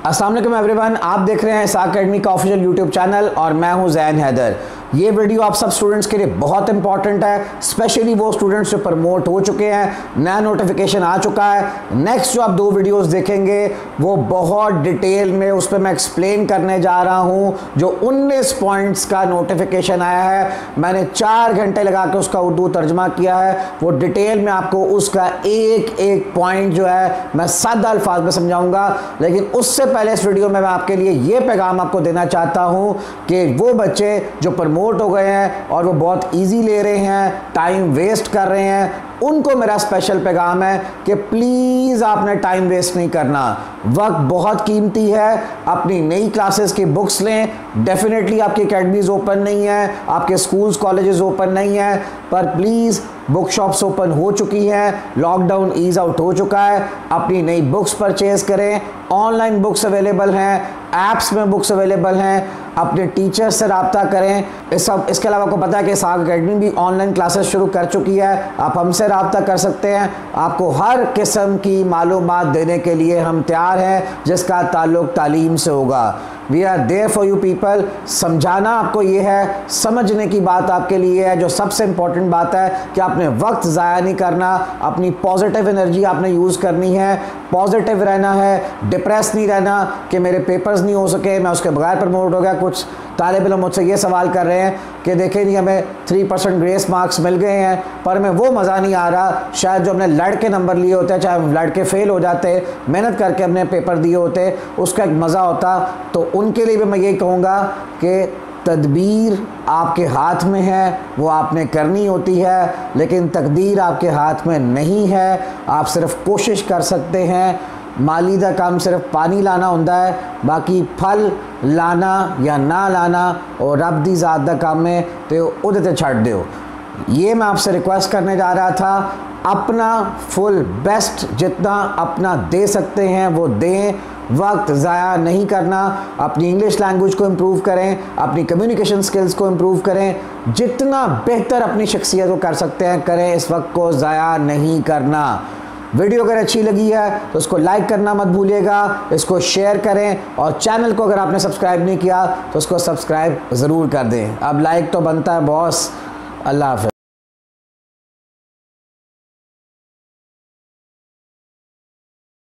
अस्सलाम वालेकुम एवरीवन, आप देख रहे हैं इसाक अकेडमी का ऑफिशियल यूट्यूब चैनल और मैं हूं ज़ैन हैदर। ये वीडियो आप सब स्टूडेंट्स के लिए बहुत इंपॉर्टेंट है, स्पेशली वो स्टूडेंट्स जो प्रमोट हो चुके हैं, नया नोटिफिकेशन आ चुका है। नेक्स्ट जो आप 2 वीडियोस देखेंगे वो बहुत डिटेल में उस पर मैं एक्सप्लेन करने जा रहा हूं। जो 19 पॉइंट्स का नोटिफिकेशन आया है, मैंने 4 घंटे लगा के उसका उर्दू तर्जमा किया है। वो डिटेल में आपको उसका एक एक पॉइंट जो है मैं सादा अल्फाज में समझाऊंगा। लेकिन उससे पहले इस वीडियो में मैं आपके लिए ये पैगाम आपको देना चाहता हूं कि वो बच्चे जो प्रमोट हो गए हैं और वो बहुत इजी ले रहे हैं, टाइम वेस्ट कर रहे हैं, उनको मेरा स्पेशल पैगाम है कि प्लीज़ आपने टाइम वेस्ट नहीं करना। वक्त बहुत कीमती है। अपनी नई क्लासेस की बुक्स लें। डेफिनेटली आपकी अकेडमीज़ ओपन नहीं है, आपके स्कूल्स कॉलेजेस ओपन नहीं है, पर प्लीज़ बुक शॉप्स ओपन हो चुकी हैं, लॉकडाउन ईज आउट हो चुका है। अपनी नई बुक्स परचेज करें। ऑनलाइन बुक्स अवेलेबल हैं, ऐप्स में बुक्स अवेलेबल हैं। अपने टीचर्स से रब्ता करें। इसके अलावा आपको पता है कि इसाक अकेडमी भी ऑनलाइन क्लासेस शुरू कर चुकी है। आप हमसे रब्ता कर सकते हैं। आपको हर किस्म की मालूमात देने के लिए हम तैयार हैं जिसका ताल्लुक़ तालीम से होगा। We are there for you people. समझाना आपको ये है, समझने की बात आपके लिए है। जो सबसे इम्पॉर्टेंट बात है कि आपने वक्त ज़ाया नहीं करना, अपनी पॉजिटिव एनर्जी आपने यूज़ करनी है, पॉजिटिव रहना है, डिप्रेस नहीं रहना कि मेरे पेपर्स नहीं हो सके, मैं उसके बगैर प्रमोट हो गया। कुछ तालिब इल्म मुझसे ये सवाल कर रहे हैं कि देखें नहीं, हमें 3% ग्रेस मार्क्स मिल गए हैं पर हमें वो मज़ा नहीं आ रहा। शायद जो हमने लड़के नंबर लिए होते हैं, चाहे हम लड़के फेल हो जाते, मेहनत करके हमने पेपर दिए होते, उसका एक मज़ा होता। तो उनके लिए भी मैं यही कहूँगा कि तदबीर आपके हाथ में है, वो आपने करनी होती है, लेकिन तकदीर आपके हाथ में नहीं है। आप सिर्फ कोशिश कर सकते हैं। माली दा काम सिर्फ पानी लाना होता है, बाकी फल लाना या ना लाना और रब दी ज़ात दा काम है, तो उहदे ते छड्ड दिओ। ये मैं आपसे रिक्वेस्ट करने जा रहा था। अपना फुल बेस्ट जितना अपना दे सकते हैं वो दें। वक्त ज़ाया नहीं करना। अपनी इंग्लिश लैंग्वेज को इम्प्रूव करें, अपनी कम्युनिकेशन स्किल्स को इम्प्रूव करें। जितना बेहतर अपनी शख्सियत को कर सकते हैं करें। इस वक्त को ज़ाया नहीं करना। वीडियो अगर अच्छी लगी है तो उसको लाइक करना मत भूलिएगा, इसको शेयर करें और चैनल को अगर आपने सब्सक्राइब नहीं किया तो उसको सब्सक्राइब ज़रूर कर दें। अब लाइक तो बनता है बॉस। अल्लाह हाफ़िज़।